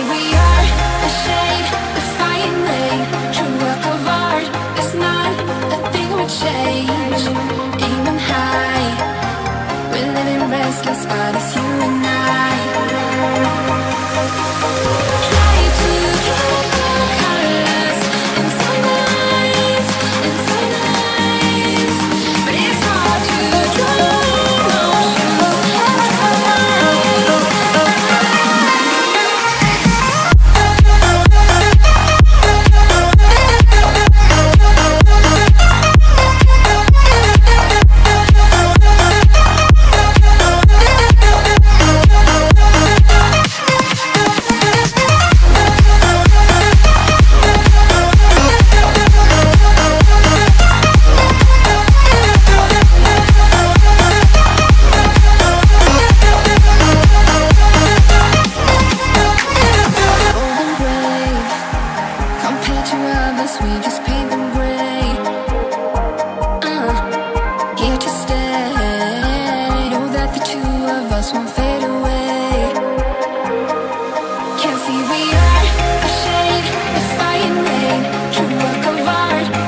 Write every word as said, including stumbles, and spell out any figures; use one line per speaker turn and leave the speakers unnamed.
we are a shade, defying rain, true work of art. There's not a thing would change. Aiming high, we're living restless, but it's you and I. Try to get the colors inside the lines, inside the lines, but it's hard to draw emotions out of our minds. Compared to others, we just paint them gray. Uh, here to stay. Know that the two of us won't fade away. Can't see we are a shade, defying rain, true work of art.